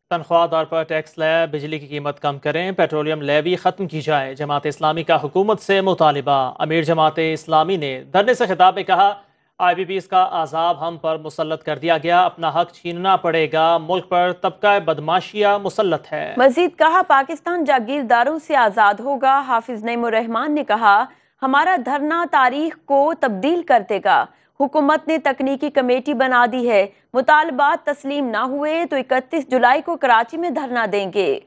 तनख्वाहदार पर tax lab, बिजली की कीमत कम करें, पेट्रोलियम लेवी ख़त्म की जाए। जमात इस्लामी का हुकूमत से मुतालिबा। अमीर जमात इस्लामी ने धरने से खिताब में कहा, IBPs का आज़ाब हम पर मुसल्लत कर दिया गया, अपना हक छीनना पड़ेगा। मुल्क पर तबका बदमाशिया मुसल्लत है। मजीद कहा, पाकिस्तान जागीरदारों से आज़ाद होगा। हाफिज नईमुर्रहमान ने कहा, हमारा धरना तारीख को तब्दील कर देगा। हुकूमत ने तकनीकी कमेटी बना दी है। मुतालबात तस्लीम ना हुए तो 31 जुलाई को कराची में धरना देंगे।